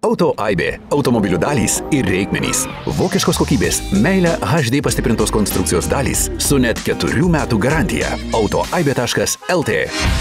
Auto Aibė. Automobilių dalys ir reikmenys. Vokiškos kokybės, meilė HD pastiprintos konstrukcijos dalys su net 4 metų garantija. autoaibė.lt.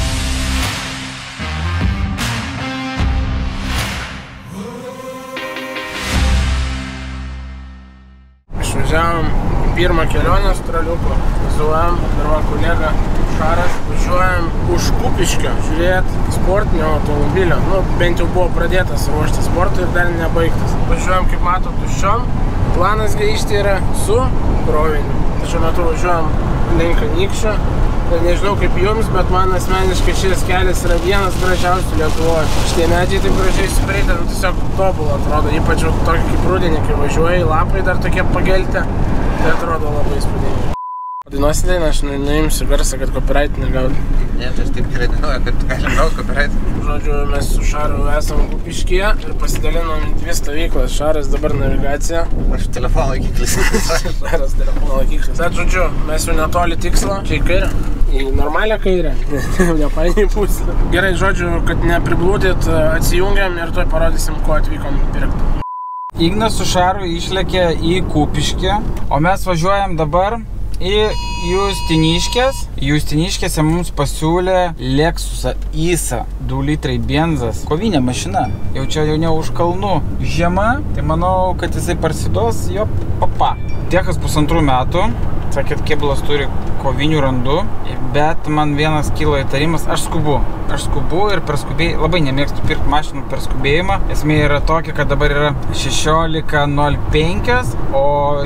Išvažiavom pirmą kelionę su traliuku. Važiuojam, pirmą kolegą Šaras. Važiuojam už Kupiškio žiūrėti sportinio automobilio. Bent jau buvo pradėtas ruošti sportui ir dar nebaigtas. Važiuojam, kaip mato, tuščiom. Planas grįžti yra su kroviniu. Šiuo metu važiuojam link Anykščio. Nežinau kaip jums, bet man asmeniškai šis kelias yra vienas gražiausių Lietuvoje. Šitie medžiai taip gražiai suprėtė, tiesiog tobulą atrodo. Ypač tokį kaip rudenį, kai važiuoji, lapai dar tokie pageltę. Tai atrodo labai įspūdingai. Dainuosi dainą, aš nuimsiu garsą, kad copyright negauti. Ne, tai aš taip gerai dainuoju, kad galim gauti copyright. Žodžiu, mes su Šaru esam Kupiškyje ir pasidalinom į 2 stovyklas. Šaras dabar navigacija. Aš telefono laikiklis. Šaras telefono laikiklis. Bet žodžiu, mes jau netoli tikslo. Čia į kairę. Į normalią kairę. Nepainiai pusę. Gerai, žodžiu, kad nepriblūdėt, atsijungiam ir tuoj parodysim, ko atvykom pirkti. Ignas su Šaru išlėkė į Kupiškę, o mes važiuojam dabar į Justiniškės. Justiniškėse mums pasiūlė Lexusą ISA 2 litrai benzas. Kovinė mašina. Jau čia jau ne už kalnų. Žiema, tai manau, kad jisai parsiduos jo papa. Techas 1,5 metų. Sakėt, kėbulas turi kovinių randų, bet man vienas kilo įtarimas, aš skubu ir per skubėjimą, labai nemėgstu pirkti mašinų per skubėjimą. Esmė yra tokia, kad dabar yra 16.05, o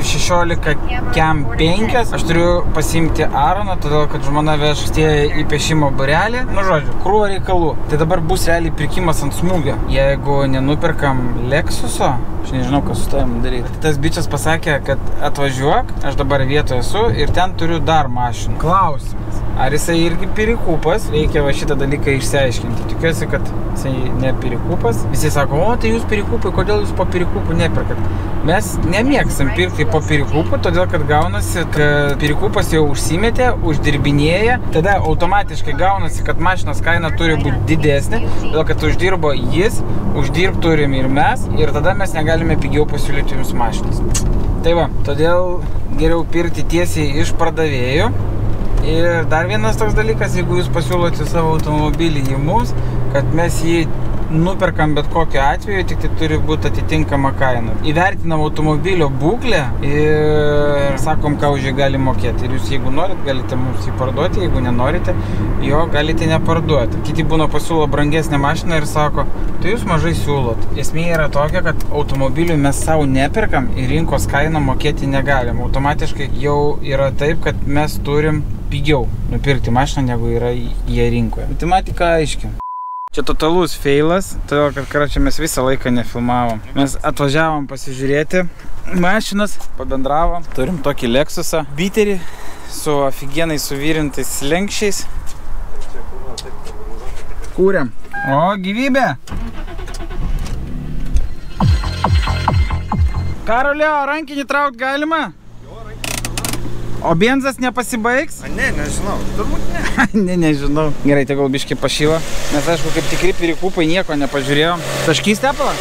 16.5 aš turiu pasiimti Aroną, todėl kad žmona veš į pešimo būrelį. Žodžiu, krūva reikalų. Tai dabar bus realiai pirkimas ant smūgio. Jeigu nenuperkam Lexuso, aš nežinau, kas su tavim daryti. Tas bičias pasakė, kad atvažiuok, aš dabar vietoje esu ir ten turiu dar mašinų. Klausimas, ar jisai irgi pirikupas? Reikia va šitą dalyką išsiaiškinti. Tikiuosi, kad jisai ne pirikupas. Visi sako, o tai jūs pirikupai, kodėl jūs po pirikupų neperkat? Mes nemėgstam pirkti po pirikupų, todėl kad gaunasi, kad pirikupas jau užsimetė, uždirbinėja, tada automatiškai gaunasi, kad mašinos kaina turi būti didesnė, todėl kad uždirbo jis, uždirb turim ir mes, ir tada mes negalime pigiau pasiūlyti jums mašinas. Tai va, todėl geriau pirkti tiesiai iš pardavėjų. Ir dar vienas toks dalykas, jeigu jūs pasiūlote savo automobilį į mus, kad mes jį nuperkam bet kokiu atveju, tik tai turi būti atitinkama kaina. Įvertinam automobilio būklę ir sakom, ką už jį gali mokėti. Ir jūs, jeigu norit, galite mums jį parduoti, jeigu nenorite, jo galite neparduoti. Kiti būna pasiūlo brangesnę mašiną ir sako, tai jūs mažai siūlot. Esmė yra tokia, kad automobilių mes savo neperkam ir rinkos kainą mokėti negalim. Automatiškai jau yra taip, kad mes turim pigiau nupirkti mašiną, negu yra jie rinkoje. Matematika aiški. Čia totalus feilas, todėl kad karočią mes visą laiką nefilmavom. Mes atvažiavom pasižiūrėti mašinas, pabendravom. Turim tokį Lexusą, biterį su aфиgenai suvirintais slenkščiais. Kūrėm. O, gyvybė! Karolio, rankinį traukt galima? O benzas nepasibaigs? Ne, nežinau. Turbūt ne. Nežinau. Gerai, tegul biškį pašyla. Mes, aišku, kaip tikri pirikupai nieko nepažiūrėjom. Taškys tepalą?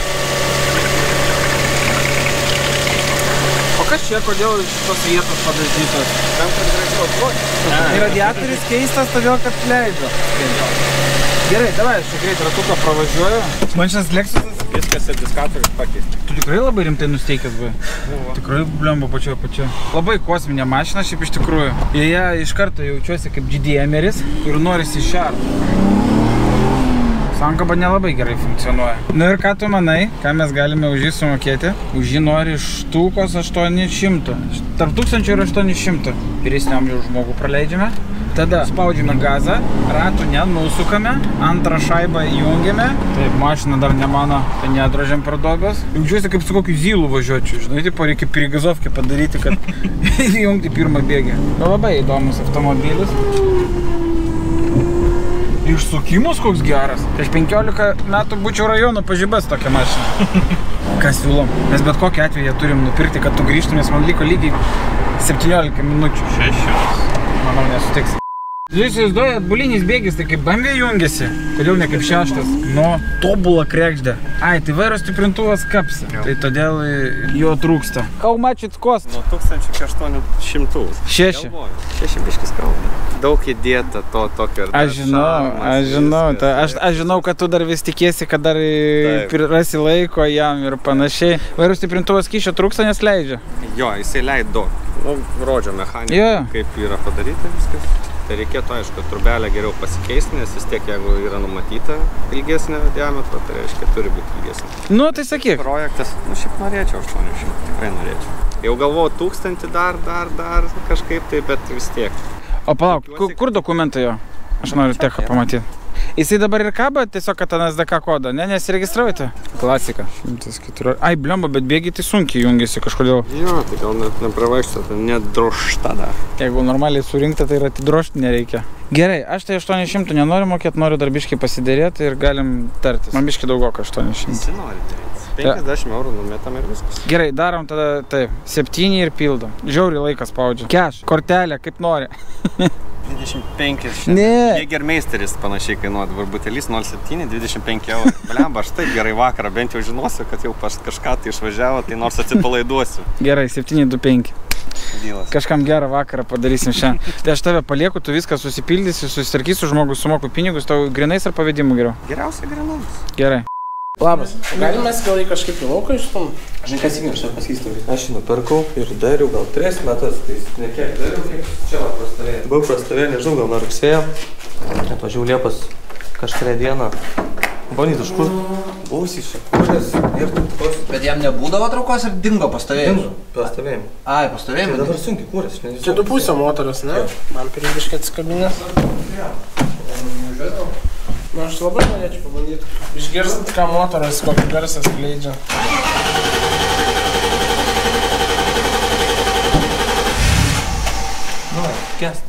O kas čia, kodėl šitos vietos padažytos? Tam, kad gražiau atrodė. Radiatorius keistas, todėl kad leido. Gerai, davai, aš greit ratuką pravažiuoju. Man šiandien Lexusas. Viskas ir diskatorius pakeist. Tu tikrai labai rimtai nusteikęs buvai? Buvo. Tikrai blemba pačio. Labai kosminė mašina šiaip iš tikrųjų. Joje iš karto jaučiuosi kaip GDMeris ir norisi šarti. Sankaba nelabai gerai funkcionuoja. Nu ir ką tu manai, ką mes galime už jį sumokėti? Už jį nori štukos 800. Tarp 1000 ir 800. Vyresnio amžiaus žmogų praleidžiame. Tada spaudžiame gazą, ratų nenusukame, antrą šaibą įjungiame. Taip, mašina dar ne mano, tai nedrožiam per duobės. Jaučiuosi kaip su kokiu zylu važiuočiau, žinai, tipo reikia prigazovkę padaryti, kad įjungti pirmą bėgį. Labai įdomus automobilis. Išsukimus koks geras. Prieš 15 metų būčiau rajono pažibęs tokią mašiną. Ką siūlom? Mes bet kokiu atveju turim nupirkti, kad tu grįžtum, nes man liko lygiai 17 minučių. 6. Manau, nesutiks. Jūs įsivaizduoja, atbulinis bėgis, tai kaip bangė jungiasi, kodėl ne kaip šeštas? Nu, tobula krekždė. Ai, tai vairo stiprintuvas kapsi, tai todėl jo trūksta. How much it cost? Nuo 1800. 6. 6 biškis kalba. Daug įdėta to tokio ir dar Aš žinau, kad tu dar vis tikėsi, kad dar rasi laiko jam ir panašiai. Vairo stiprintuvas kyšio trūksta, nes leidžia. Jo, jisai leido. Nu, rodžio mechaniką, kaip yra padaryti viskas. Tai reikėtų, aišku, trubelę geriau pasikeisti, nes vis tiek, jeigu yra numatyta ilgesnė diametro, tai reiškia, turi būti ilgesnė. Nu, tai sakyk. Projektas, nu, šiaip norėčiau 800, tikrai norėčiau. Jau galvoju 1000 dar kažkaip tai, bet vis tiek. O palauk, kur dokumentai jo? Aš noriu techą pamatyti. Jisai dabar ir kaba, tiesiog kad NSDK kodą, ne, nesiregistruojate? Klasika. 104. Ai, blemba, bet bėgiai tai sunkiai jungiasi kažkodėl. Jo, tai gal net nepravaikšta, tai nedrošta dar. Jeigu normaliai surinkta, tai ir atidrošti nereikia. Gerai, aš tai 800 nenoriu mokėti, noriu dar biškai pasiderėti ir galim tartis. Man biškai daugoka 800. Visi nori daryti. 50 eurų numetam ir viskas. Gerai, darom tada taip, 7 ir pildom. Žiauriai laikas spaudžia. Cash, kortelė, kaip nori. 25. Ne. Jägermeisteris panašiai kainuoja, dabar butelis 0,7, 25 eurų. Blemba, aš taip gerai vakarą, bent jau žinosiu, kad jau kažką tai išvažiavo, tai nors atsipalaiduosiu. Gerai, 725. Dylas. Kažkam gerą vakarą padarysim šiandien. Tai aš tave palieku, tu viską susipildysi, susitvarkysiu, žmogus sumoku pinigus, tau grinais ar pavedimu geriau? Geriausia grinais. Gerai. Labas. Galim mes gal kažkaip į lauką išstum? Žinai, kas įmėš, aš pasakysiu, aš jį nupirkau ir dariau gal 3 metus, tai nekiek dariau, kiek čia va prastovėjo. Buvau prastovėjo, nežinau, gal nuo rugsėjo, atvažiavau Liepos kažkurią dieną. Bandyt iš kur? Buvusi iš Šakūrės ir tos. Bet jam nebūdavo traukos ir dingo pastovėjimų? Dingo, pastovėjimų. Ai, pastovėjimų? Tai dabar sunkiai kūrės, aš nežinau. Čia 2,5 motoras, ne? Man pribiškai atsikabinės. Nu, aš labai norėčiau pabandyti. Išgirst, ką motoras, kokį garsą skleidžia. Nu, kest.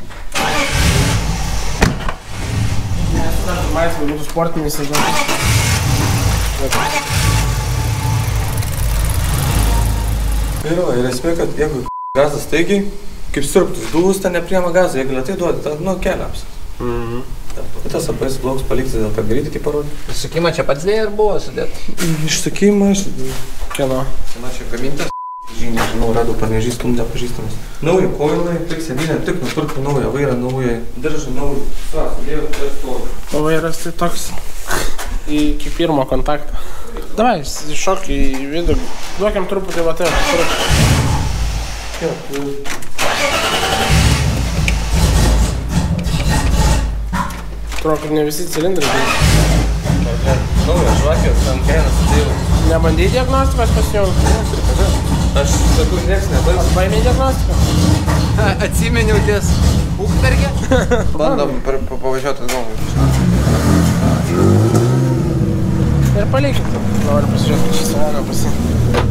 Mais būtų sportinis sezonas. Ir esmė, kad jeigu gazas staigiai, kaip sirptus dūsta, nepriema gazą, jeigu lėtai duodi, tad nu keliams. Tas apais lauks palikti, dėl kad greitai kaip parodė. Išsukimą čia pats dėjai ir buvo sudėti? Išsukimą, Kieno? Sena čia gamintas? Žinai, žinau, radau panežįstum, nepažįstamas. Nauja koilai, tik sėdynė, tik nupirkau naują vairą, naują diržą, naują. Sudėjau, tai stovi. O vairas tai toks iki pirmo kontakto. Davai, šok į vidų. Duokiam truputį va tai. Atrodo, kad ne visi cilindrai. Nauja žvakės, ant kainas atėjau. Nebandai diagnostikos pasijungti? Aš sakau, nieks nebaigs. Paėmė diagnostiką? Atsimeniau ties Ukmergė? Bandom pavažiuoti atgal. Ir palikit. Noriu pasižiūrėti, kad šį saloną pasiimti.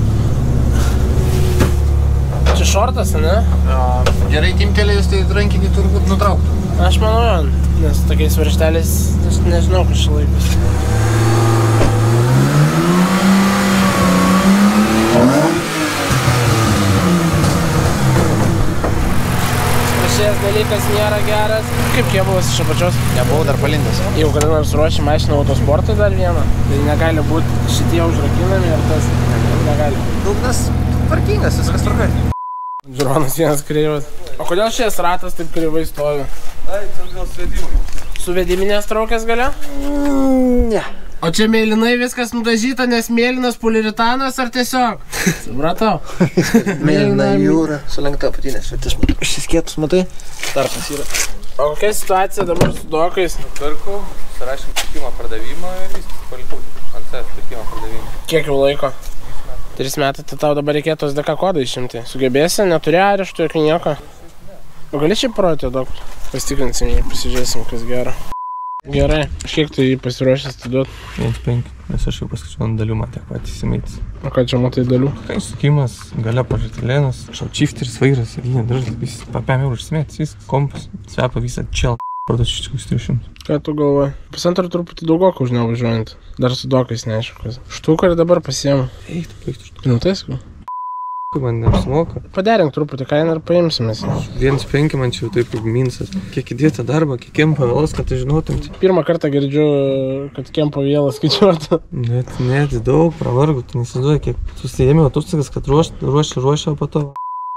Čia šortas, ne? Gerai timtelėjus, tai rankinį turbūt nutrauktų. Aš manau, nes tokiais varžteliais aš nežinau, kas čia laikas. Šis dalykas nėra geras. Kaip kėbulas iš apačios? Nebuvau dar palindęs. Jeigu kada nors ruoši mašiną autosportui dar vieną, tai negali būti šitie užrakinami ir tas negali. Dugnas tvarkingas, viskas tvarkai. Žiūronas vienas kreivas. O kodėl šis ratas taip kreivai stovi? Ai, čia gal svedimai. Su vediminės traukės gale? Ne. O čia mėlynai viskas nudažyta, nes mėlynas poliuretanas ar tiesiog? Supratau. Mėlyna jūra. Sulenkta apatinė svetis. Šis kietus, matai? Tarpas yra. O kokia situacija dabar su dokais? Nupirkau, surašėm pirkimo pardavimą ir viskas palikau ant savęs pirkimo pardavimą. Kiek jau laiko? 3 metai, tai tau dabar reikėtų SDK kodą išimti. Sugebėsi, neturi areštų, jokių nieko. O gali šiaip parodyti dokus? Pasitikrinsim jį, pasižiūrėsim, kas gero. Gerai, kiek tu jį pasiruošęs atiduot? 1,5, nes aš jau paskaičiau ant dalių, man tiek patys įsimėtis. O ką čia matai dalių? Sukimas, gale pažartelėnas, šifteris, vairas, sėdynė, diržas, visas, papėm eurų išsimėtis, viskas, kompas, svepa visą čel, parduosiu iš tikrųjų 300. Ką tu galvoji? Pusantro truputį daugoką už nevažiuojant. Dar su dokais neaišku kas. Štuką ir dabar pasiėmu. Eik, tu baigtų štuką. Nu tai sakau. man neapsimoka. Paderink truputį kainą ir paimsimės. 1,5 man čia jau taip kaip minsas. Kiek įdėta darbą, kiek kempo vėlas, kad tu žinotum. Pirmą kartą girdžiu, kad kempo vėlas skaičiuotų. Net daug pravargu, tu nesizduoji, kiek susijėmė atostogas, kad ruošia po to.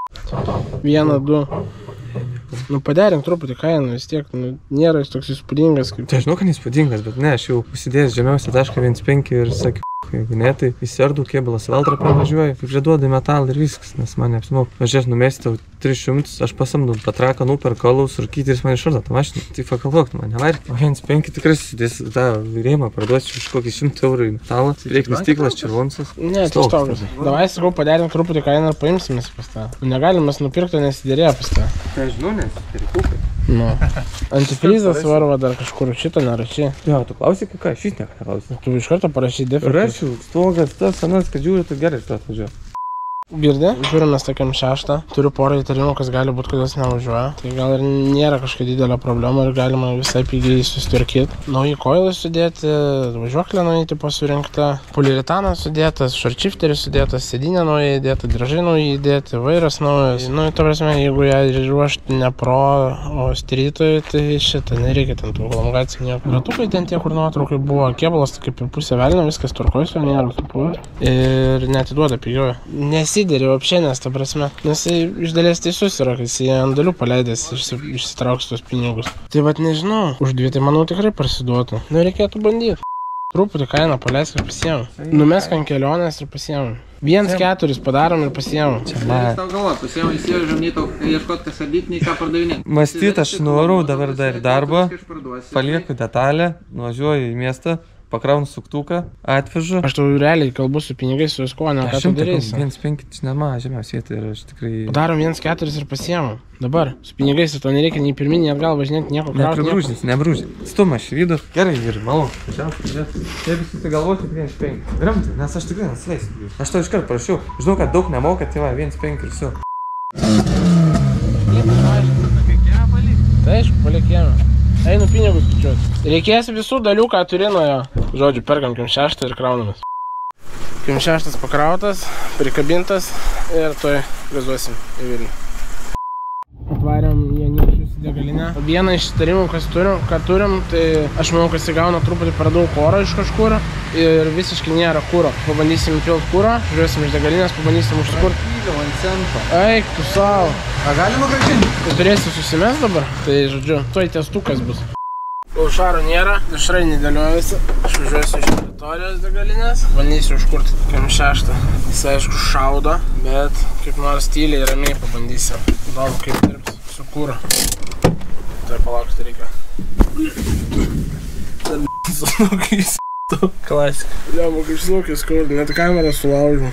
1, 2. Nu, paderink truputį kainą, vis tiek, nėra jis toks įspūdingas kaip... Tai žinau, kad įspūdingas, bet ne, aš jau užsidėjęs žemiausią tašką 1,5 ir sakiau, jeigu ne, tai įsiardų kėbalas veltrą pravažiuoju, kaip žieduoda į metalą ir viskas, nes man neapsimoka. Važiuos numesti tau 300, aš pasamdu patraką, nuperku alaus, rūkyti ir jis man išardo tą mašiną. Tai fakaltok, tu man nevark. O 1,5 tikrai susidės tą rėmą, parduosiu už kokį 100 eurų į metalą. Reikia stiklas, červonsas. Ne, tai stogas. Davai, sakau, paderink truputį kainą ir paimsimės pas tą. Negalim mes nupirkti, nesidėrėjo pas tą. Tai žinau, nes perikukai. Nu. Antifrizas varva dar kažkur šitą nerašy. Jo, tu klausai, ką, šis nieko neklausai. Tu iš karto parašy defektus. Rašiau, stogas, tas, anas, kad žiūri, tu gerai iš to atvažiuoji. Girdi? Žiūrim mes tokiam 6. Turiu porą įtarimų, kas gali būti, kad jis nevažiuoja. Tai gal ir nėra kažkokia didelė problema ir galima visai pigiai susitvarkyti. Nauji koilai sudėti, važiuoklė nauja tipo surinkta, poliuretanas sudėtas, shortshifteris sudėtas, sėdynė nauja įdėta, dražai nauja įdėti, vairas naujas. Nu, ta prasme, jeigu ją ruošti ne pro, o strytoj, tai šitą nereikia ten tų elongacijų nieko. Ratukai ten tie, kur nuotraukai buvo, kėbalas kaip ir pusė velnio, viskas tvarkojasi, nėra supų. Ir neatiduoda pigiau. Nesidėri apšė, nes ta prasme, nes iš dalies teisus yra, kad jis ant dalių paleidęs išsitrauks tos pinigus. Tai vat nežinau, už 2 tai manau tikrai prasiduotų. Nu reikėtų bandyti. Truputį kainą paleisk ir pasiėmų. Numesk ant kelionės ir pasiėmų. 1,4 padarom ir pasiėmų. Čia tau galvo, pasiėmų įsivežam, nei tau ieškot, kas ardyti, nei ką pardavinėti. Mąstyt aš nuvarau dabar dar darbą, palieku detalę, nuvažiuoju į miestą. Pakraunu suktuką, atvežu. Aš tau realiai kalbu su pinigais, su skonio, ką tu darysi. 1,5 čia nemažiausiai ir aš tikrai... Padarom 1,4 ir pasiėmu. Dabar, su pinigais to nereikia nei pirminį, nei atgal važinėti, nieko krauti. Nebrūžys. Stumą švydu. Gerai, ir malonu. Jeigu susigalvoti 1,5. Gramti, nes aš tikrai nesileisiu. Aš tau iškart prašiau. Žinau, kad daug nemoka, tai va, 1,5 ir su. Tai aišku, palikėjame. Einu pinigus skaičiuoti. Reikės visų dalių, ką turi nuo jo. Žodžiu, perkam Kim 6 ir kraunamės. Kim 6 pakrautas, prikabintas ir toj gazuosim į Vilnių. Atvarėm į Anykščius degalinę. Vieną iš įtarimų, ką turim, tai aš manau, kad įgauna truputį per daug oro iš kažkur ir visiškai nėra kuro. Pabandysim pilt kuro, žiūrėsim iš degalinės, pabandysim užsikurti. Eik, tu savo. A galima grąžinti? Tai turėsi susimest dabar, tai žodžiu, toj testukas bus. Šaro nėra, dešrai nedėliojasi. Aš važiuosiu iš teritorijos degalinės. Bandysiu užkurti Kim 6. Jis aišku šaudo, bet kaip nors tyliai ramiai pabandysiu. Įdomu kaip dirbs su kuro. Tai palaukti reikia. Sunukis. Klasika. Liamu kaip sunukis, kur net kamerą sulaužiu.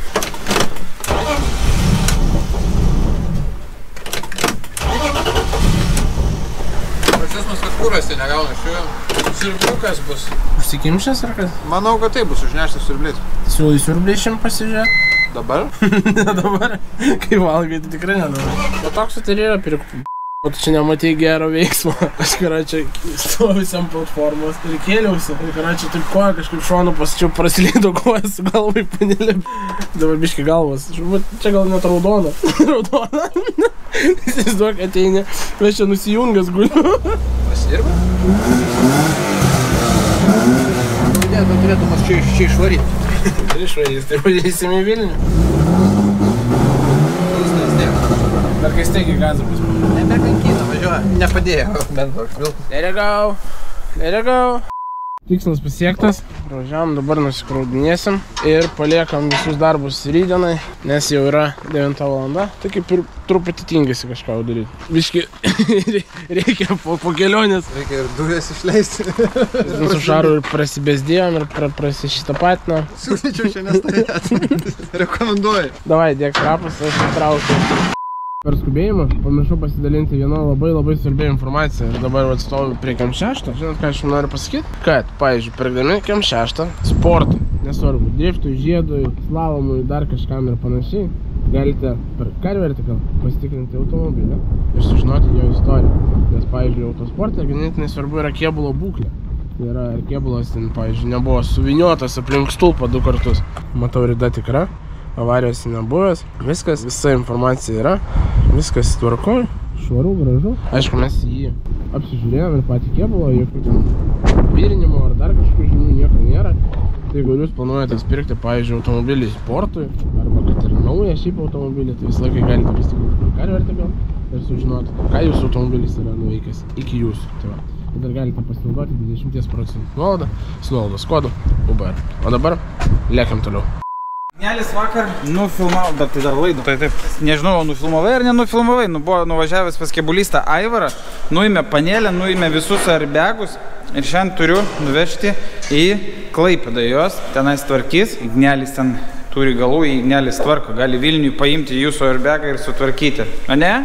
Kūras tai negauna šiuo. Siurbliukas bus. Užsikimšęs ar kas? Manau, kad tai bus užneštas siurblys. Siūlai siurblį šiandien pasižiūrėti? Dabar? Ne dabar. Kai valgai, tai tikrai ne dabar. O toks tai yra pirkti. O tu čia nematei gero veiksmo. Aš čia stoviusi ant platformos ir kėliausi. Ir čia taip koja kažkaip šonu pasičiau prasilėdo koja su galvai panelė. Dabar biški galvas. Čia gal net raudona. Raudona. Įsivaizduok, ateini. Aš čia nusijungęs guliu. Pasirba? Ne, tu turėtumas čia išvaryti. Ir išvarys, tai padėsim į Vilnių. Dar kai staigiai gazą bus. Ne per kankyną važiuoja. Nepadėjo. Bent toks vilkas. There you go. Tikslas pasiektas. Važiavam, dabar nusikraudinėsim ir paliekam visus darbus rytdienai, nes jau yra 9 valanda. Tai kaip ir truputį tingėsi kažką daryti. Viški reikia po kelionės. Reikia ir dujas išleisti. Su Šaru ir prasibėsdėjom ir prasišitapatinom. Siūlyčiau čia nestovėti. Rekomenduoju. Davai, dėk krapus, aš įtraukiu. Per skubėjimą pamiršau pasidalinti vieną labai svarbią informaciją ir dabar atstoviu prie Kim 6. Žinot, ką aš jums noriu pasakyti? Kad, pavyzdžiui, pirkdami Kim 6 sportą, nesvarbu, driftui, žiedui, slalomui, dar kažkam ir panašiai, galite per CarVertical pasitikrinti automobilį ir sužinoti jo istoriją. Nes, pavyzdžiui, autosporte ganėtinai svarbu yra kėbulo būklė. Tai yra, ar kėbulas ten, pavyzdžiui, nebuvo suviniotas aplink stulpą 2 kartus. Matau, rida tikra. avarijos nebuvęs. Viskas, visa informacija yra, viskas tvarkoj, švaru, gražu. Aišku, mes jį apsižiūrėjom ir patį kėbulą, jokių ten virinimo ar dar kažkokių žinių nieko nėra. Tai jeigu jūs planuojate pirkti, pavyzdžiui, automobilį sportui, arba kad ir naują šiaip automobilį, tai visą laiką galite pasitikrinti karvertę gal ir sužinoti, ką jūsų automobilis yra nuveikęs iki jūsų. Tai va. Ir dar galite pasinaudoti 20% nuolaidą su nuolaidos kodu UBR. O dabar lėkiam toliau. Ignelis vakar nufilmavo, bet tai dar laidą. Taip. Nežinau, nufilmavai ar nenufilmavai. Buvo nuvažiavęs pas kebulistą Aivarą, nuėmė panelę, nuėmė visus airbagus ir šiandien turiu nuvežti į Klaipėdą jos. Tenais tvarkys. Ignelis ten turi galų, Ignelis tvarko. Gali Vilniui paimti jūsų airbagą ir sutvarkyti. A ne?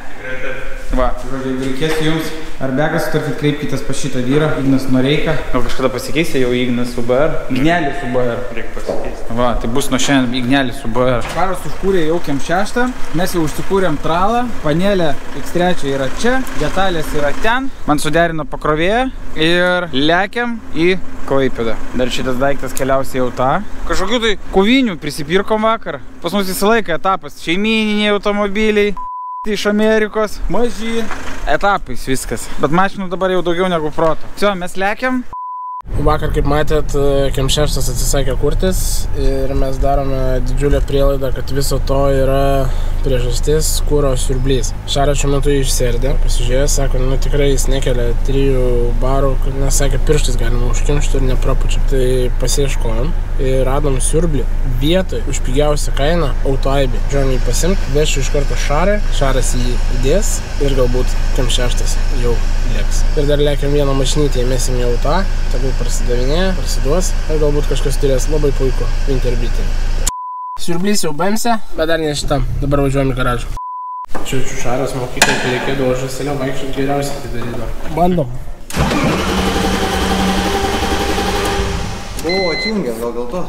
Va, žodžiu, reikės jums airbagas sutvarkyti, kreipkitės pas šitą vyrą, Ignas Noreika. Gal kažkada pasikeisė jau Ignas UBR? Ignelis UBR. Reikia pasikeisti. Va, tai bus nuo šiandien Ignelis UBR. Karas užkūrė jau kem 6, mes jau užsikūrėm tralą, panelė X3 yra čia, detalės yra ten, man suderino pakrovėją ir lekiam į Klaipėdą. Dar šitas daiktas keliausiai jau tą. Kažkokių tai kovinių prisipirkom vakar. Pas mus visą laiką etapas šeimininiai automobiliai. Iš Amerikos, maži etapais viskas, bet mašinų dabar jau daugiau negu proto. Čia, mes lekiam. Vakar, kaip matėt, kem 6 atsisakė kurtis ir mes darome didžiulę prielaidą, kad viso to yra priežastis kuro siurblys. Šaras šiuo metu išsiardė, pasižiūrėjo, sako, nu tikrai jis nekelia 3 barų, nes sakė, pirštais galima užkimšti ir neprapučia. Tai pasiieškojom ir radom siurblį vietoj už pigiausią kainą autoaibį. Žiūrėjom jį pasimt, vešiu iš karto Šarai, Šaras jį įdės ir galbūt kem 6 jau lėks. Ir dar lekiam vieną mašinytę, įmesim į autą, tegul prasidavinėja, prasiduos ir galbūt kažkas turės labai puikų Winterbeatį. Siurblys jau bemse, bet dar ne šitam. Dabar važiuojam į garažą. Čia Šaras mokyklai, kai reikėdavo žąselio vaikščioti geriausiai tai darydavo. Bandom. O, atjungiam, gal dėl to.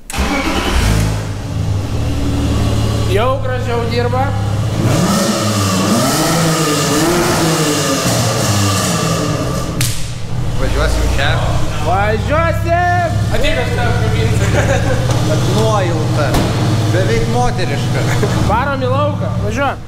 Jau gražiau dirba. Važiuosim čia. Važiuosim! Ateik aš tave kabinsiu. Nuojauta. Beveik moteriška. Varom į lauką. Važiuojam.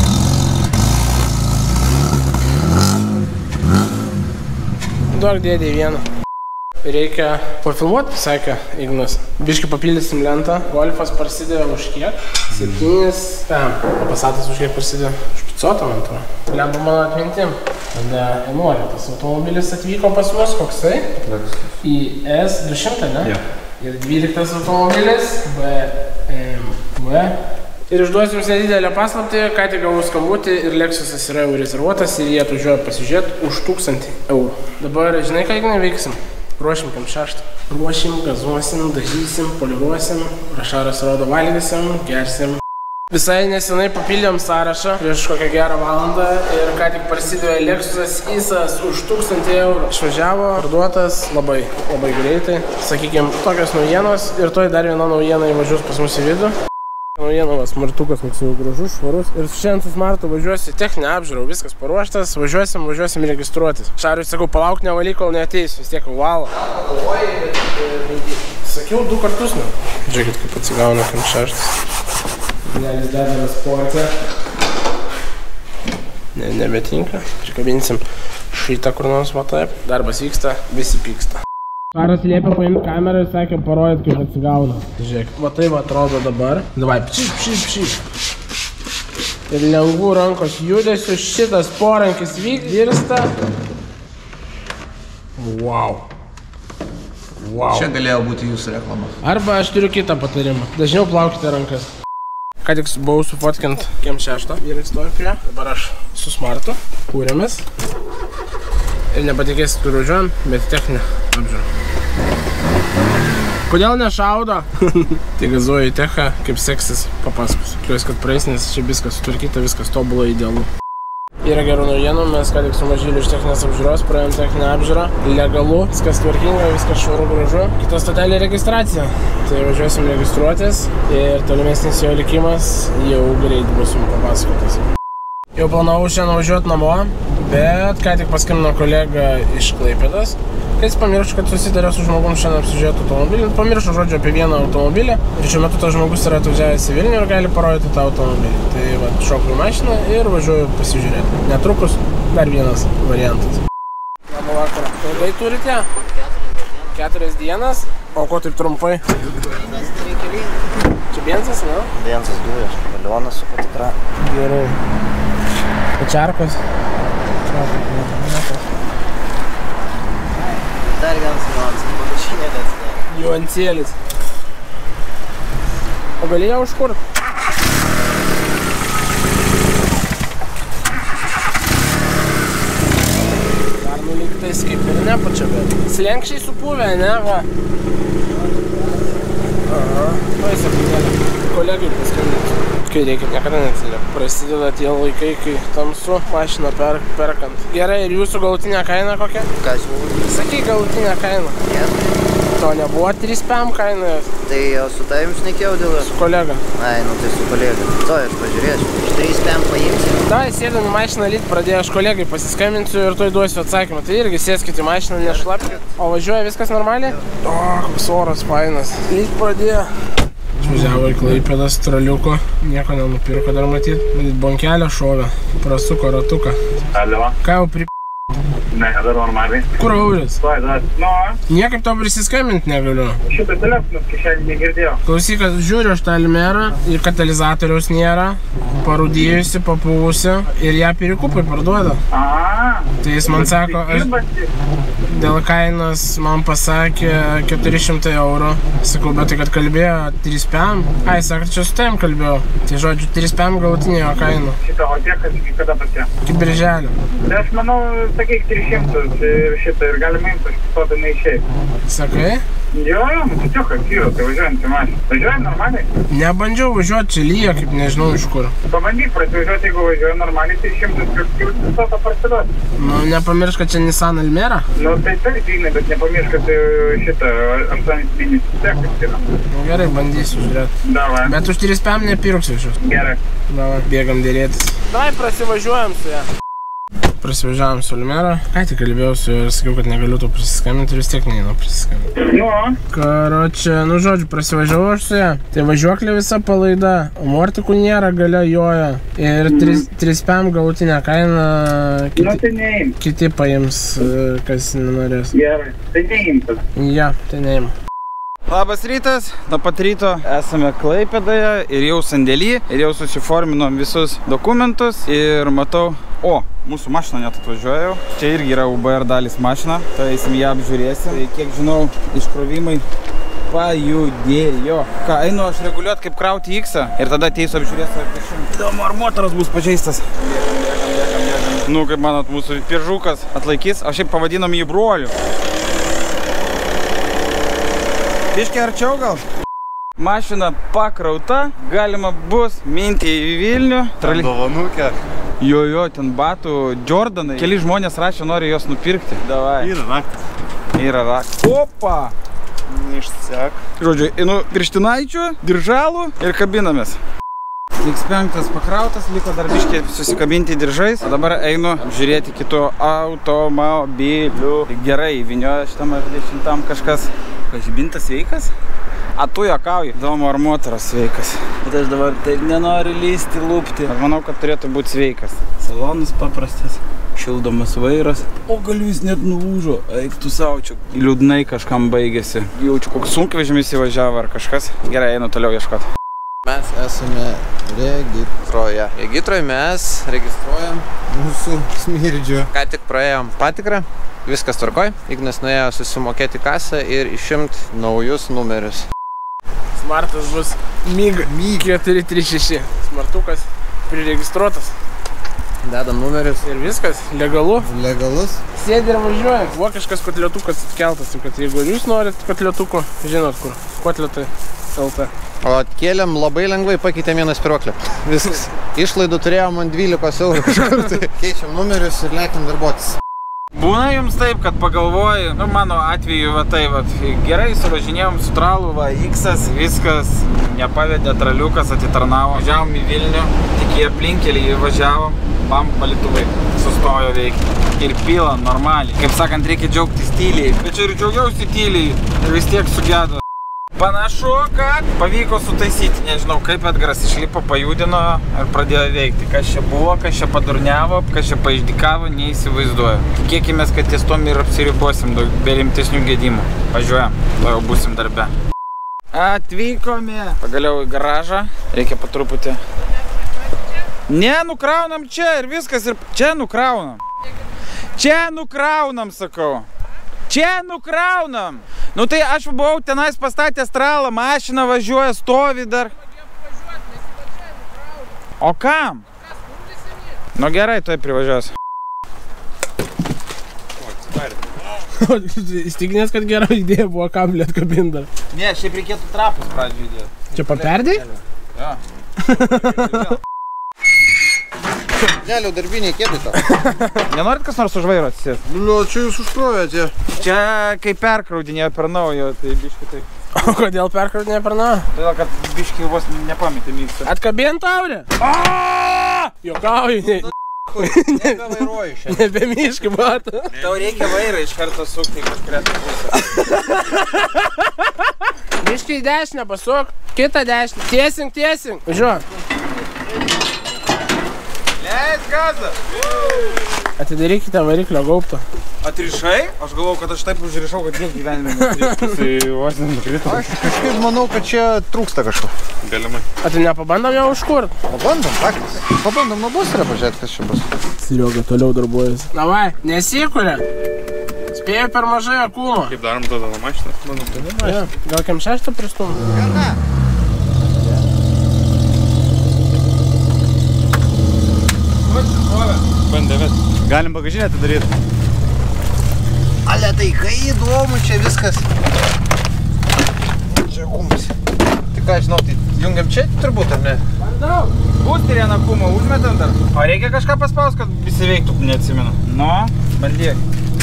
Duok dėdį vieną. Reikia pafilmuoti, sakė Ignas. Biškį papildysim lentą. Golfas prasidėjo už kiek? 7. O Passatas už kiek prasidėjo? Už 500, man atrodo. Lemba mano atmintim. Tada 11 automobilis atvyko pas mus, koksai? Į S200, ne? Ja. Ir 12 automobilis BMW. Ir išduosiu jums nedidelę paslaptį, ką tik gavau skambutį ir Lexusas yra jau rezervuotas ir jie atvažiuoja pasižiūrėti už 1000 eurų. Dabar, žinai, ką Ignai veiksim? Ruošim kem 6. Ruošim, gazuosim, dažysim, poliruosim, Šaras rodo valgysim, gersim. Visai nesenai papildėm sąrašą prieš kokią gerą valandą ir ką tik prasidėjo Lexusas ISAS už 1000 eurų. Išvažiavo, parduotas labai greitai. Sakykime, tokios naujienos ir toj dar viena naujiena įvažiuos pas mus į vidų. Naujienovas martukas, koks jau gražus, švarus. Ir šiandien su Smartu važiuosiu techninę apžiūrą, viskas paruoštas, važiuosim registruotis. Šariui sakau, palauk nevalyk, kol neateisiu, vis tiek valo. Sakiau 2 kartus, ne? Žiūrėkit, kaip atsigauna kem 6. Ignelis dar yra sportė. Nebetinka. Prikabinsim šitą kur nors va taip. Darbas vyksta, visi pyksta. Karas liepė paimti kamerą ir sakė parodyt, kaip atsigauna. Žiūrėk, va taip atrodo dabar. Davai, pšip. Ir lengvų rankos judesių šitas porankis virsta. Wow. Čia galėjo būti jūsų reklama. Arba aš turiu kitą patarimą. Dažniau plaukite rankas. Ką tik buvau sufotkint kem 6, vyrai stovi prie. Dabar aš su Smartu kūrėmės. Ir nepatikėsit, kur važiuojam, bet techninę apžiūrą. Kodėl nešaudo? Tai gazuoju į techą, kaip seksis papasakosiu. Kliuosi, kad praeis, nes čia viskas sutvarkyta, viskas tobulai idealu. Yra gerų naujienų, mes ką tik su Mažyliu iš techninės apžiūros praėjom techninę apžiūrą. Legalu, viskas tvarkinga, viskas švaru gražu. Kita stotelė registracija. Tai važiuosim registruotis ir tolimesnis jo likimas jau greit bus jums papasakotas. Jau planavau šiandien važiuoti namo, bet ką tik paskambino kolega iš Klaipėdos, kad jis pamiršo, kad susitarė su žmogum šiandien apsižiūrėti automobilį. Pamiršo žodžio apie vieną automobilį ir šiuo metu tas žmogus yra atvažiavęs į Vilnių ir gali parodyti tą automobilį. Tai va, šoku į mašiną ir važiuoju pasižiūrėti. Netrukus dar vienas variantas. Labą vakarą. Ilgai turite? 4 dienas. O ko taip trumpai? Čia benzas, ne? Benzas dujas, balionas su patikra. Gerai. Pačiarkos. Dar vienas niuansas, panašinė atsidarė. Niuansėlis. O gali ją užkurt? Dar nuliktais kaip ir nepačia, bet slenkščiai supuvę, ne, va? Aha, vai sakinėlė. Kolegai paskambinsiu. Kai reikia, niekada neatsiliep. Prasideda tie laikai, kai tamsu mašiną perkant. Gerai, ir jūsų galutinė kaina kokia? Ką siūlau? Sakyk galutinę kainą. To nebuvo 3 PM kaina jos? Tai su tavim šnekėjau dėl jos? Su kolega. Ai, nu tai su kolega. To aš pažiūrėsiu. 3 PM paimsi? Davai, sėdam į mašiną lyg pradėjo, aš kolegai pasiskambinsiu ir tuoj duosiu atsakymą. Tai irgi sėskit į mašiną, nešlapkit. O važiuoja viskas normaliai? O, koks oras fainas. Lyg pradėjo. Išvažiavo į Klaipėdą traliuko, nieko nenupirko dar matyt. Matyt, bonkelę šovė, prasuko ratuką. Alio. Ką jau Ne, dar normaliai. Kur Auris? Dar. Nu. Niekaip tau prisiskambinti negaliu. Šitą telefoną kišenį negirdėjau. Klausyk, kad žiūriu aš tą Almerą ir katalizatoriaus nėra, parūdėjusi, papūvusi ir ją pirikupai parduoda. Aha. Tai jis man sako, dėl kainos man pasakė 400 €. Sakau, bet tai kad kalbėjo 3 PM. Ai, sako, čia su tavim kalbėjau. Tai žodžiu, 3 PM galutinė jo kaina. Šitą otekas kada pasė? Iki birželio. Tai aš manau, sakyk 300 ir šitą ir galima imti, aš kitą neišėjau. Sakai? Jo, mutitiukas yra, tai važiuojant į mašiną. Važiuoji normaliai? Nebandžiau važiuoti, čia lyja, kaip nežinau iš kur. Pabandyk prasivažiuoti, jeigu važiuoji normaliai, tai 100 skirtis to parsiduoti. Nu, nepamiršk, kad čia Nissan Almera. Nu, tai žinai, bet nepamiršk, kad šitą 8 sekas yra. Nu, gerai, bandysiu žiūrėti. Davai. Bet už 3 PM nepirksiu iš jos. Gerai. Davai, bėgam dėrėtis. Davai, prasivažiuojam su ją. Prasivažiavam su Almera. Ką tik kalbėjau su juo ir sakiau, kad negaliu to prisiskambinti ir vis tiek neinu prisiskambinti. Nu. Karočią, nu žodžiu, prasivažiavau aš su ją. Tai važiuoklė visa palaida, mortikų nėra, galia joja. Ir 3 PM galutinę kainą Tai neim. kiti paims, kas nenorės. Gerai, tai neimtas. Ja, tai neim. Labas rytas, nuo pat ryto esame Klaipėdoje ir jau sandėly ir jau susiforminom visus dokumentus ir matau, mūsų mašina net atvažiuoja jau. Čia irgi yra UBR dalis mašina, tai eisim ją apžiūrėsim. Tai kiek žinau, iškrovimai pajudėjo. Ką, einu aš reguliuoti kaip krauti X-ą ir tada ateisiu apžiūrėsiu ar pešim. Įdomu, ar motoras bus pažeistas. Bėgam. Nu, kaip manot, mūsų piržukas atlaikys, o šiaip pavadinom jį broliu. Biškiai arčiau gal? Mašina pakrauta, galima bus minti į Vilnių. Dovanukė. Jo, ten batų Jordanai. Keli žmonės rašė, nori jos nupirkti. Davai. Yra raktas. Yra raktas. Opa! Neišsek. Žodžiu, einu pirštinaičių, diržalų ir kabinamės. X5 pakrautas, liko dar biškiai susikabinti diržais. O dabar einu žiūrėti kitų automobilių. Gerai, vynioja šitam R10 kažkas. Žibintas sveikas? A tu juokauji. Įdomu, ar motoras sveikas. Bet aš dabar taip nenoriu lysti, lūpti. Aš manau, kad turėtų būti sveikas. Salonas paprastas, šildomas vairas. O gal jis net nulūžo. Eik tu savo, čia liūdnai kažkam baigėsi. Jaučiu, koks sunkvežimis įvažiavo ar kažkas. Gerai, einu toliau ieškoti. Mes esame Regitroje. Regitroje mes registruojam mūsų smirdžių. Ką tik praėjom patikrą. Viskas tvarkoj. Ignas nuėjo susimokėti kasą ir išimt naujus numerius. Smartas bus MIG 436. Smartukas priregistruotas. Dedam numerius. Ir viskas, legalu. Legalus. Sėdi ir važiuoja. Vokiškas kotletukas atkeltas. Kad jeigu jūs norit kotletuko, žinot kur. Kotletai LT. O kėlėm labai lengvai, pakeitėm vieną spiruoklę. Viskas. Išlaidų turėjom ant 12 € kažkur. Tai keičiam numerius ir lekiam darbuotis. Būna jums taip, kad pagalvoji, nu mano atveju va tai, va, gerai suvažinėjom su tralu, va, X-as, viskas, nepavedė traliukas, atitarnavo. Važiavom į Vilnių, tik į aplinkelį važiavom, bam, valytuvai sustojo veikti. Ir pila normaliai. Kaip sakant, reikia džiaugtis tyliai. Bet čia ir džiaugiausi tyliai ir vis tiek sugedo. Panašu, kad pavyko sutaisyti. Nežinau, kaip Edgaras išlipo, pajudino ir pradėjo veikti. Kas čia buvo, kas čia padurniavo, kas čia paišdikavo, neįsivaizduoju. Tikėkimės, kad ties tom ir apsiribosim be rimtesnių gedimų. Važiuojam, to jau būsim darbe. Atvykome. Pagaliau į garažą. Reikia po truputį. Ne, nukraunam čia ir viskas. Ir čia nukraunam. Čia nukraunam, sakau. Čia nukraunam. Nu tai aš buvau tenais pastatęs tralą, mašina važiuoja, stovi dar. O kam? Nu gerai, tuoj privažiuos. Įstikinęs, kad gera idėja buvo kablį atkabint dar. Ne, šiaip reikėtų trapus pradžių įdėti. Čia paperdai? Jo. Dėliau darbiniai kėdai tau. Nenorit kas nors už vairo atsisėst? Nu, čia jūs užkrovėte. Čia kai perkraudinėjo per naujo, tai biški taip. O kodėl perkraudinėjo per naujo? Todėl, kad biški vos nepametė myksta. Atkabint taurę? Jokauju, Nebevairuoju šiandien. nebemiškai matą. Tau reikia vairą iš karto sukti į kažkurią pusę. Biškai į dešinę pasuk, kitą dešinę. Tiesink. Važiuok. Leis gazą. Atidarykite variklio gaubtą. Atrišai? Aš galvau, kad aš taip užrišau, kad niek gyvenime netrištų. Tai vos nenukrito. Aš kažkaip manau, kad čia trūksta kažko. Galimai. A tai nepabandom jau užkurt? Pabandom, taktis. Pabandom nuo bus ir pažiūrėti, kas čia bus. Serioga toliau darbuojasi. Davai, nesikuria. Spėjau per mažai akūmo. Kaip darom tada nuo mašinas? Manau, Gal kem 6 pristum? Gana. bandė vis. Galim bagažinę atidaryti. Ale tai kai įdomu čia viskas. Čia kumas. Tai ką, žinau, tai jungiam čia turbūt, ar ne? Bandau. Būsterį ant akumo užmetam dar. O reikia kažką paspaus, kad visi veiktų, neatsimenu. Nu, bandyk.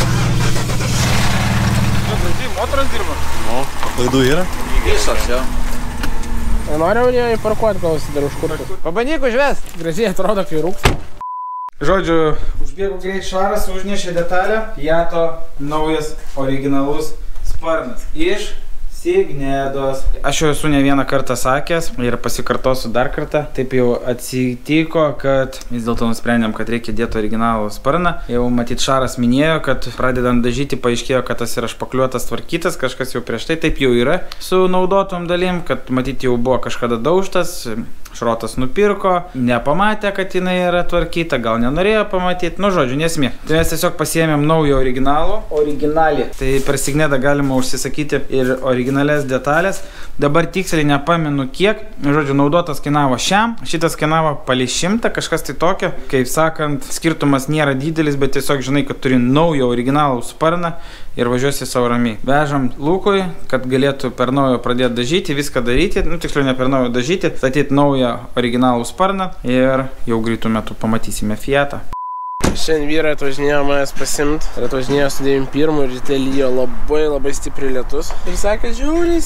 Motoras dirba? Nu, klaidų yra? Visos, jo. Noriu jau įparkuoti, gal jis dar užkurtų. Pabandyk užvest. Gražiai atrodo, kai rūks. Žodžiu, užbėgo greit šaras, užnešė detalę. Fiato naujas originalus sparnas. Iš Signedos. Aš jau esu ne vieną kartą sakęs ir pasikartosiu dar kartą. Taip jau atsitiko, kad vis dėlto nusprendėm, kad reikia dėti originalų sparną. Jau matyt šaras minėjo, kad pradedant dažyti paaiškėjo, kad tas yra špakliuotas, tvarkytas, kažkas jau prieš tai taip jau yra su naudotom dalim, kad matyt jau buvo kažkada daužtas. Šrotas nupirko, nepamatė, kad jinai yra tvarkyta, gal nenorėjo pamatyti, nu žodžiu, nesmė. Tai mes tiesiog pasiėmėm naują originalį. Tai per Signedą galima užsisakyti ir originales detalės. Dabar tiksliai nepamenu kiek, žodžiu, naudotas kainavo šiam, šitas kainavo palei 100, kažkas tai tokio. Kaip sakant, skirtumas nėra didelis, bet tiesiog žinai, kad turi naują originalų sparną ir važiuosi savo ramiai. Vežam Lukui, kad galėtų per naujo pradėti dažyti, viską daryti, nu tiksliau ne per naujo dažyti, statyti naują originalų sparną ir jau greitų metų pamatysime Fiatą. Šiandien vyrai atvažinėjo manęs pasimt ir atvažinėjo su 91 ir ryte lyjo labai stipriai lietus. Ir sakė, žiūri,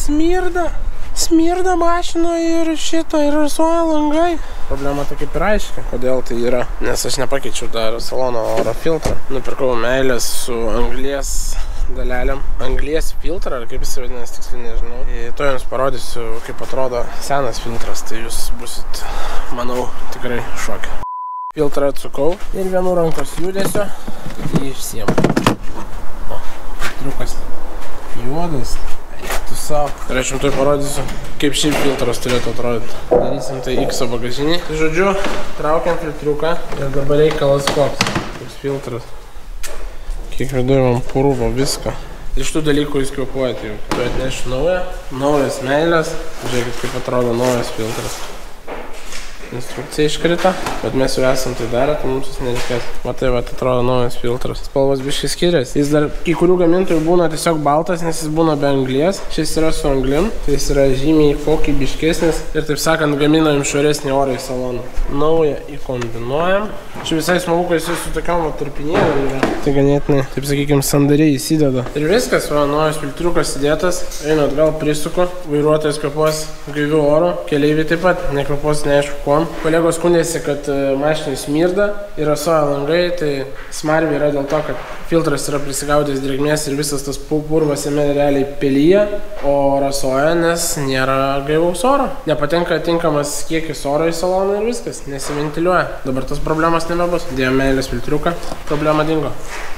smirda mašinoje ir šito, ir rasuoja langai. Problema tokia kaip ir aiški, kodėl tai yra. Nes aš nepakeičiau dar salono oro filtrą. Nupirkau meilės su anglies dalelėm. Anglies filtrą, ar kaip jis vadinasi, tiksliai nežinau. To jums parodysiu, kaip atrodo senas filtras, tai jūs busit, manau, tikrai šokę. Filtrą atsukau ir vienu rankos judesio jį išsiemu. O, triukas juodas. Tu savo. Ir aš jums tai parodysiu, kaip šiaip filtras turėtų atrodyti. Darysim tai X bagažinį. Tai žodžiu, traukiam filtriuką ir dabar reikalas koks. Toks filtras. Kiek viduje man purvo viską. Iš tų dalykų jūs kvėpuojate jau. Tu atnešiu naujas meilės. Žiūrėkit, kaip atrodo naujas filtras. instrukcija iškrita, bet mes jau esam tai darę, tai mums jis nereikės. Matai, atrodo naujas filtras. Spalvos biškai skiriasi. Jis dar kai kurių gamintojų būna tiesiog baltas, nes jis būna be anglies. Šis yra su anglim, tai jis yra žymiai kokybiškesnis ir, taip sakant, gaminam švaresnį orą į saloną. Naują įkombinuojam. Čia visai smagu, kad jis su tokiam tarpinėlėm yra. Tai ganėtinai, taip sakykime, sandariai įsideda. Ir viskas, naujas filtriukas įdėtas, einu atgal, prisuku, vairuotojas kvėpuos gaiviu oru, keleiviai taip pat nekvėpuos neaišku kuom. Kolegos skundėsi, kad mašinai smirda ir rasoja langai, tai smarvė yra dėl to, kad filtras yra prisigaudęs drėgmės ir visas tas purvas jame realiai pelyja, o rasoja, nes nėra gaivaus oro. Nepatenka tinkamas kiekis oro į saloną ir viskas, nesiventiliuoja. Dabar tos problemas nebebus. Dėjom meilės filtriuką, problema dingo.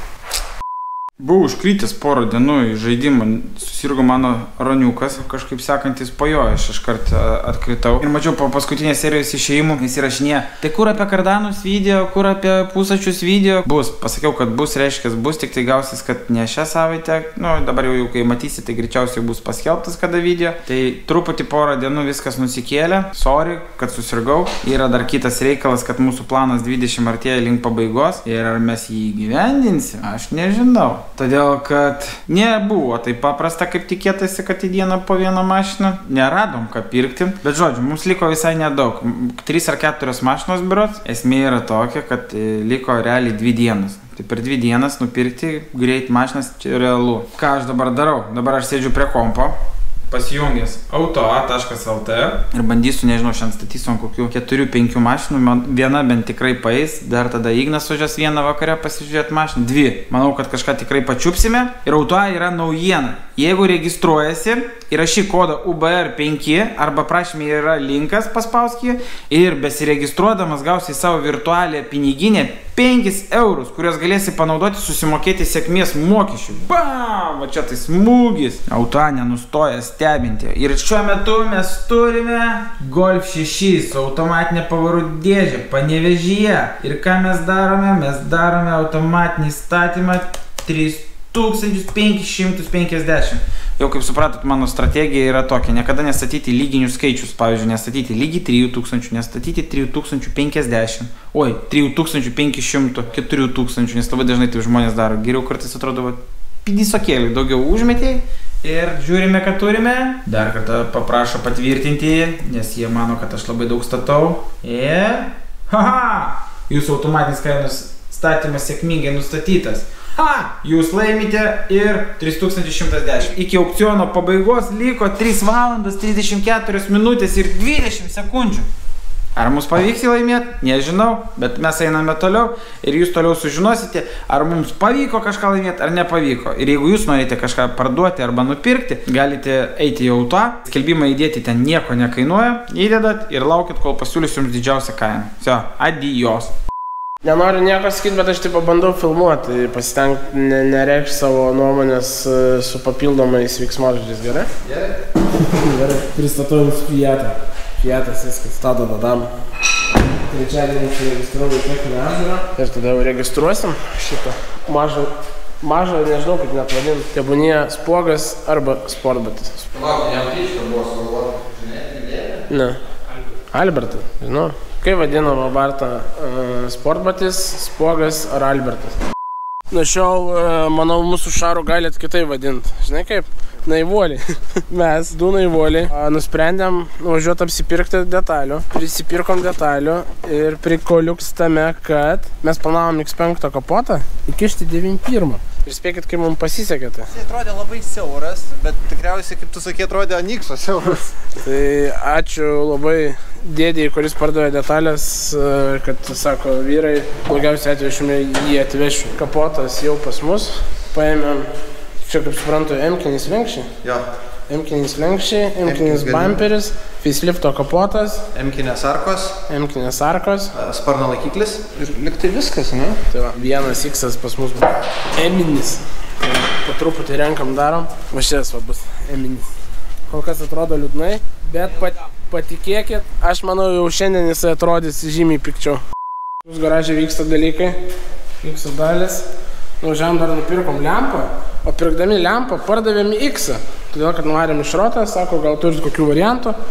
Buvau užkrytęs porą dienų į žaidimą, susirgo mano roniukas, kažkaip sekantis po jo, aš iškart atkritau. Ir mačiau po paskutinės serijos išėjimų, jis įrašinėja, tai kur apie kardanus video, kur apie pusačius video. Bus, pasakiau, kad bus, reiškia, bus, tik tai gausis, kad ne šią savaitę, dabar jau kai matysi, tai greičiausiai bus paskelbtas kada video. Tai truputį porą dienų viskas nusikėlė, sorry, kad susirgau. Yra dar kitas reikalas, kad mūsų planas 20 artėja link pabaigos ir ar mes jį įgyvendinsim, aš nežinau. Todėl, kad nebuvo taip paprasta, kaip tikėtasi, kad į dieną po vieną mašiną. Neradom ką pirkti. Bet žodžiu, mums liko visai nedaug. 3 ar 4 mašinos biuros. Esmė yra tokia, kad liko realiai 2 dienas. Tai per 2 dienas nupirkti greit mašinas čia realu. Ką aš dabar darau? Dabar aš sėdžiu prie kompo, pasijungęs auto.lt ir bandysiu, nežinau, šiandien statysiu ant kokių 4-5 mašinų, viena bent tikrai paeis, dar tada Ignas važiuos vieną vakarę pasižiūrėti mašiną, 2. Manau, kad kažką tikrai pačiupsime ir auto yra naujiena. Jeigu registruojasi, įrašyk kodą UBR5 arba prašymė yra linkas, paspausk jį ir besiregistruodamas gausi savo virtualią piniginę 5 eurus, kurios galėsi panaudoti susimokėti sėkmės mokesčių. Bam! Va čia tai smūgis. Auto nenustoja stebinti. Ir šiuo metu mes turime Golf 6 su automatinė pavarų dėžė Panevėžyje. Ir ką mes darome? Mes darome automatinį statymą 3550. Jau kaip supratot, mano strategija yra tokia, niekada nestatyti lyginius skaičius, pavyzdžiui, nestatyti lygiai 3000, nestatyti 3050, oi, 3500, 4000, nes labai dažnai taip žmonės daro, geriau kartais atrodo, pidysokėlį daugiau užmetėjai ir žiūrime, ką turime, dar kartą paprašo patvirtinti, nes jie mano, kad aš labai daug statau ir, jūsų automatinis kainos statymas sėkmingai nustatytas. Jūs laimite ir 3110. Iki aukciono pabaigos liko 3 valandas 34 minutės ir 20 sekundžių. Ar mums pavyks jį laimėti? Nežinau, bet mes einame toliau ir jūs toliau sužinosite, ar mums pavyko kažką laimėti ar nepavyko. Ir jeigu jūs norite kažką parduoti arba nupirkti, galite eiti į auto, skelbimą įdėti ten nieko nekainuoja, įdedat ir laukit, kol pasiūlysiu jums didžiausią kainą. Все, adios. Nenoriu nieko sakyti, bet aš taip pabandau filmuoti, pasitengti nereikšti savo nuomonės su papildomais veiksmažodžiais, gerai? Gerai, pristatau jums Fiatą. Fiatas viskas, tada-dadam. Trečiadienį registruoju į techninę apžiūrą ir tada jau registruosim šitą mažą, nežinau kaip net vadinti, tebūnie Spuogas arba Sportbatis. Ne, Albertas, žinau. Kai vadinama Barta Sportbatis, Spuogas ar Albertas? Nuo šiol, manau, mūsų šarų galit kitai vadinti. Žinai kaip? Naivuoliai. Mes, 2 naivuoliai, nusprendėm važiuoti apsipirkti detalių. Prisipirkom detalių ir prikoliuks tame, kad mes planavom X5 kapotą įkišti 91. Ir spėkit, kaip mums pasisekė tai. Jis atrodė labai siauras, bet tikriausiai, kaip tu sakė, atrodė Anikso siauras. Tai ačiū labai dėdėjai, kuris pardavė detalės, kad, sako, vyrai, blogiausiai atvežime jį atvešiu. Kapotas jau pas mus. Paėmėm, čia kaip suprantu, M-kinis lenkščiai. Jo. M-kinis lenkščiai, M-kinis bumperis, facelifto kapotas. M-kinės arkos. M-kinės arkos. Sparno laikiklis. Ir liktai viskas, ne? Tai va, vienas X pas mus buvo M-inis. Po truputį renkam darom. Va šitas va bus M-inis. Kol kas atrodo liūdnai, bet patikėkit, aš manau jau šiandien jisai atrodys žymiai pikčiau. Jūs garaže vyksta dalykai, vyksta dalis. Nuvažiavam dar nupirkom lempą, o pirkdami lempą pardavėm X-ą. Todėl, kad nuvarėm iš rotą, sako, gal turit kokių variantų.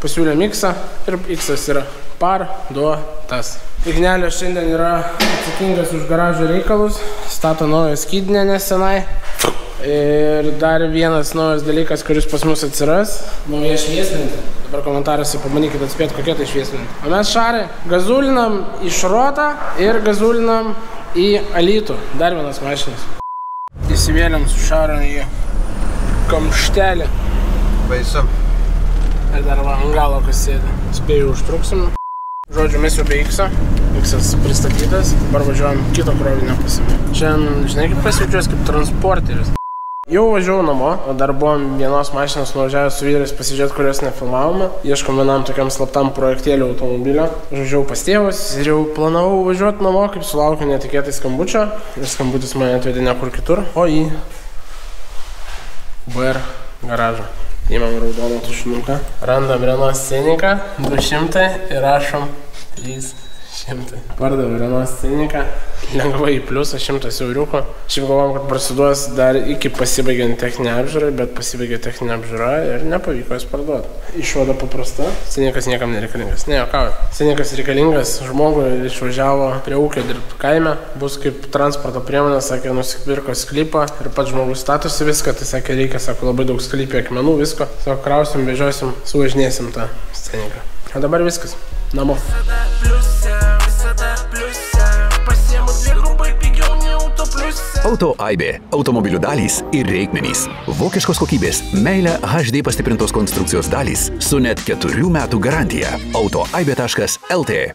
pasiūlėm X ir X yra parduotas. Ignelio šiandien yra atsakingas už garažo reikalus, stato naują skydinę nesenai. Ir dar vienas naujas dalykas, kuris pas mus atsiras, nauja švieslentė. Dabar komentaruose pamanykite atspėti, kokia tai švieslentė. O mes šarai gazulinam į Šrotą ir gazulinam į Alytų. Dar vienas mašinas. Įsivėliam su šarą į kamštelį. Baisu. Ir dar va, ant galo kas sėdi. Spėjau užtruksim. Žodžiu, mes jau be X-o. X-as pristatytas. Dabar važiuojam kito krovinio pasimėti. Šiandien, žinai, kaip pasijaučiuos kaip transporteris. Jau važiavau namo, o dar buvom vienos mašinos nuvažiavęs su vyrais pasižiūrėti, kurios nefilmavome. Ieškom vienam tokiam slaptam projektėlių automobilio. Važiavau pas tėvus ir jau planavau važiuoti namo, kaip sulaukiu netikėtai skambučio. Ir skambutis mane atvedė nekur kitur, o į BR garažą. Įmam raudoną tušinuką. Randam Renault Sceniką 200 ir rašom 300. Pardavė Renault Sceniką. Lengvai į pliusą 100 euriukų. Šiaip galvom, kad prasiduos dar iki pasibaigiant techninę apžiūrą, bet pasibaigė techninę apžiūrą ir nepavyko jas parduoti. Išvada paprasta. Scenikas niekam nereikalingas. Ne, jokauju. Scenikas reikalingas žmogui, išvažiavo prie ūkio dirbti kaime. Bus kaip transporto priemonė, sakė, nusipirko sklypą ir pats žmogus statosi viską. Tai sakė, reikia, sako, labai daug sklypė akmenų, visko. Sako, krausim, vežiosim, suvažinėsim tą Sceniką. O dabar viskas. Namo. Auto Aibė. Automobilių dalys ir reikmenys. Vokiškos kokybės, meilė HD pastiprintos konstrukcijos dalys su net 4 metų garantija. autoaibė.lt